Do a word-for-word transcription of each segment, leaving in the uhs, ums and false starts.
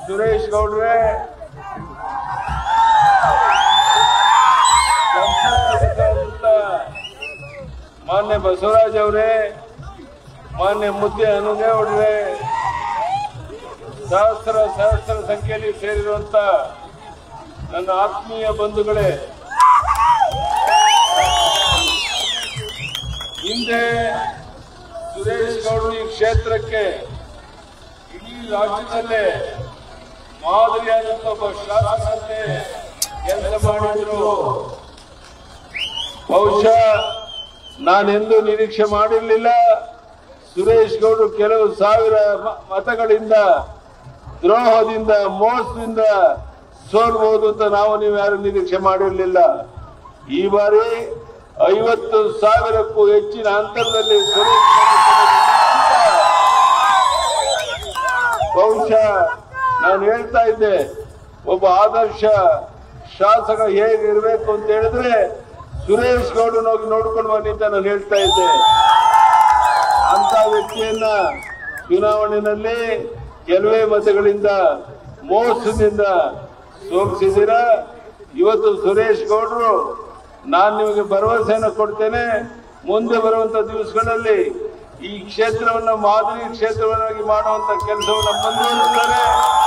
ಸುರೇಶ್ ಗೌಡ್ರೆ ಮಾನ್ಯ ಬಸವರಾಜ್ ಅವರೇ, ಮಾನ್ಯ ಮುದ್ದೆ ಅನುದೇವ್ರೆ, ಸಹಸ್ರ ಸಹಸ್ರ ಸಂಖ್ಯೆಯಲ್ಲಿ ಸೇರಿರುವಂತ ನನ್ನ ಆತ್ಮೀಯ ಬಂಧುಗಳೇ, ಹಿಂದೆ ಸುರೇಶ್ ಗೌಡರು ಈ ಕ್ಷೇತ್ರಕ್ಕೆ ಇಡೀ ರಾಜ್ಯದಲ್ಲೇ ಮಾದರಿಯಾದಂತ ಒಬ್ಬ ಶಾಸಕರಂತೆ ಕೆಲಸ ಮಾಡಿದ್ರು. ಬಹುಶಃ ನಾನೆಂದೂ ನಿರೀಕ್ಷೆ ಮಾಡಿರಲಿಲ್ಲ ಸುರೇಶ್ ಗೌಡರು ಕೆಲವು ಸಾವಿರ ಮತಗಳಿಂದ, ದ್ರೋಹದಿಂದ, ಮೋಸದಿಂದ ಸೋಲ್ಬಹುದು ಅಂತ ನಾವು ನೀವು ಯಾರು ನಿರೀಕ್ಷೆ ಮಾಡಿರಲಿಲ್ಲ. ಈ ಬಾರಿ ಐವತ್ತು ಸಾವಿರಕ್ಕೂ ಹೆಚ್ಚಿನ ಅಂತರದಲ್ಲಿ ಸುರೇಶ್ ಬಹುಶಃ ನಾನು ಹೇಳ್ತಾ ಇದ್ದೆ, ಒಬ್ಬ ಆದರ್ಶ ಶಾಸಕ ಹೇಗಿರ್ಬೇಕು ಅಂತ ಹೇಳಿದ್ರೆ ಸುರೇಶ್ ಗೌಡನ ಹೋಗಿ ನೋಡ್ಕೊಂಡು ಬನ್ನಿ ಅಂತ ನಾನು ಹೇಳ್ತಾ ಇದ್ದೆ. ಅಂತ ವ್ಯಕ್ತಿಯನ್ನ ಚುನಾವಣೆಯಲ್ಲಿ ಕೆಲವೇ ಮತಗಳಿಂದ, ಮೋಸದಿಂದ ಸೋಲಿಸಿದ್ದೀರ. ಇವತ್ತು ಸುರೇಶ್ ಗೌಡರು ನಾನು ನಿಮಗೆ ಭರವಸೆಯನ್ನು ಕೊಡ್ತೇನೆ, ಮುಂದೆ ಬರುವಂತ ದಿವಸಗಳಲ್ಲಿ ಈ ಕ್ಷೇತ್ರವನ್ನ ಮಾದರಿ ಕ್ಷೇತ್ರವನ್ನಾಗಿ ಮಾಡುವಂತ ಕೆಲಸವನ್ನ ಮುಂದುವರಿಸ್ತಾರೆ.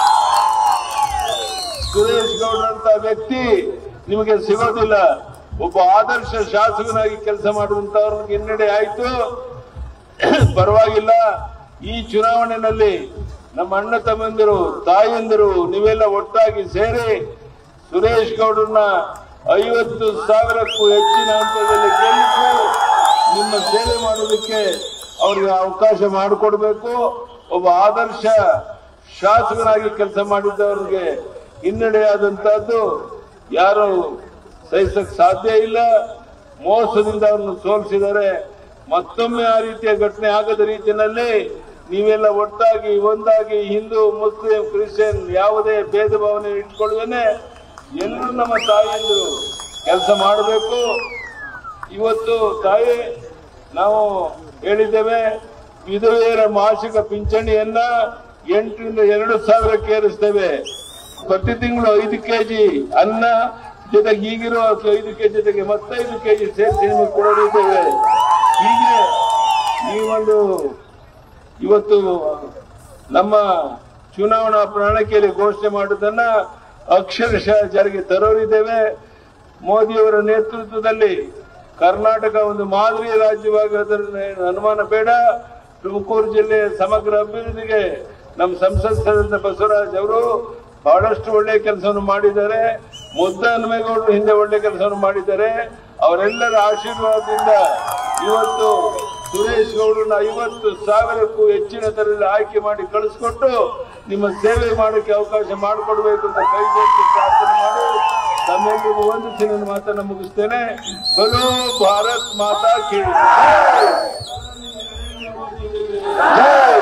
ಸುರೇಶ್ ಗೌಡ್ರಂತ ವ್ಯಕ್ತಿ ನಿಮಗೆ ಸಿಗೋದಿಲ್ಲ. ಒಬ್ಬ ಆದರ್ಶ ಶಾಸಕನಾಗಿ ಕೆಲಸ ಮಾಡುವಂತವ್ರಿಗೆ ಹಿನ್ನಡೆ ಆಯ್ತು, ಪರವಾಗಿಲ್ಲ. ಈ ಚುನಾವಣೆಯಲ್ಲಿ ನಮ್ಮ ಅಣ್ಣ ತಮ್ಮಂದಿರು, ತಾಯಂದಿರು ನೀವೆಲ್ಲ ಒಟ್ಟಾಗಿ ಸೇರಿ ಸುರೇಶ್ ಗೌಡ್ರನ್ನ ಐವತ್ತು ಸಾವಿರಕ್ಕೂ ಹೆಚ್ಚಿನ ಹಂತದಲ್ಲಿ ಗೆಲ್ಲಿಸಿ ನಿಮ್ಮ ಸೇವೆ ಮಾಡೋದಕ್ಕೆ ಅವ್ರಿಗೆ ಅವಕಾಶ ಮಾಡಿಕೊಡ್ಬೇಕು. ಒಬ್ಬ ಆದರ್ಶ ಶಾಸಕನಾಗಿ ಕೆಲಸ ಮಾಡಿದ್ದವ್ರಿಗೆ ಹಿನ್ನಡೆಯಾದಂತಹದ್ದು ಯಾರು ಸಹಿಸಕ್ ಸಾಧ್ಯ ಇಲ್ಲ. ಮೋಸದಿಂದ ಅವ್ರನ್ನು ಸೋಲಿಸಿದ್ದಾರೆ. ಮತ್ತೊಮ್ಮೆ ಆ ರೀತಿಯ ಘಟನೆ ಆಗದ ರೀತಿಯಲ್ಲಿ ನೀವೆಲ್ಲ ಒಟ್ಟಾಗಿ ಒಂದಾಗಿ ಹಿಂದೂ, ಮುಸ್ಲಿಂ, ಕ್ರಿಶ್ಚಿಯನ್ ಯಾವುದೇ ಭೇದ ಭಾವನೆ ಇಟ್ಕೊಳ್ಳದೇನೆ ಎಲ್ಲರೂ ನಮ್ಮ ತಾಯಿಯಂದರು ಕೆಲಸ ಮಾಡಬೇಕು. ಇವತ್ತು ತಾಯಿ ನಾವು ಹೇಳಿದ್ದೇವೆ, ವಿಧವೆಯರ ಮಾಸಿಕ ಪಿಂಚಣಿಯನ್ನ ಎಂಟರಿಂದ ಎರಡು ಸಾವಿರಕ್ಕೆ ಏರಿಸ್ತೇವೆ. ಪ್ರತಿ ತಿಂಗಳು ಐದು ಕೆಜಿ ಅನ್ನ ಜೊತೆಗೆ ಈಗಿರೋ ಐದು ಕೆಜಿ ಜೊತೆಗೆ ಮತ್ತೈದು ಕೆಜಿ ಸೇರಿಸಿ ನಿಮಗೆ ಕೊಡಲಿದ್ದೇವೆ. ಹೀಗೆ ಈ ಒಂದು ಇವತ್ತು ನಮ್ಮ ಚುನಾವಣಾ ಪ್ರಣಾಳಿಕೆಯಲ್ಲಿ ಘೋಷಣೆ ಮಾಡುವುದನ್ನ ಅಕ್ಷರಶಃ ಜಾರಿಗೆ ತರೋರಿದ್ದೇವೆ. ಮೋದಿಯವರ ನೇತೃತ್ವದಲ್ಲಿ ಕರ್ನಾಟಕ ಒಂದು ಮಾದರಿ ರಾಜ್ಯವಾಗೋದ್ರಲ್ಲಿ ಅನುಮಾನ ಬೇಡ. ತುಮಕೂರು ಜಿಲ್ಲೆಯ ಸಮಗ್ರ ಅಭಿವೃದ್ಧಿಗೆ ನಮ್ಮ ಸಂಸತ್ ಸದಸ್ಯ ಬಸವರಾಜ್ ಅವರು ಬಹಳಷ್ಟು ಒಳ್ಳೆಯ ಕೆಲಸವನ್ನು ಮಾಡಿದ್ದಾರೆ. ಮುದ್ದ ಹನುಮೇಗೌಡರು ಹಿಂದೆ ಒಳ್ಳೆ ಕೆಲಸವನ್ನು ಮಾಡಿದ್ದಾರೆ. ಅವರೆಲ್ಲರ ಆಶೀರ್ವಾದದಿಂದ ಇವತ್ತು ಸುರೇಶ್ ಗೌಡರನ್ನ ಐವತ್ತು ಸಾವಿರಕ್ಕೂ ಹೆಚ್ಚಿನ ದರದಲ್ಲಿ ಆಯ್ಕೆ ಮಾಡಿ ಕಳಿಸ್ಕೊಟ್ಟು ನಿಮ್ಮ ಸೇವೆ ಮಾಡೋಕ್ಕೆ ಅವಕಾಶ ಮಾಡಿಕೊಡ್ಬೇಕು ಅಂತ ಕೈ ಜೋಡಿಸಿ ಪ್ರಾರ್ಥನೆ ಮಾಡಿ ತಮ್ಮೆಲ್ಲರಿಗೂ ವಂದಿಸಿ ನನ್ನ ಮಾತನ್ನು ಮುಗಿಸ್ತೇನೆ. ಬಲೋ ಭಾರತ್ ಮಾತಾ ಕಿ ಜೈ.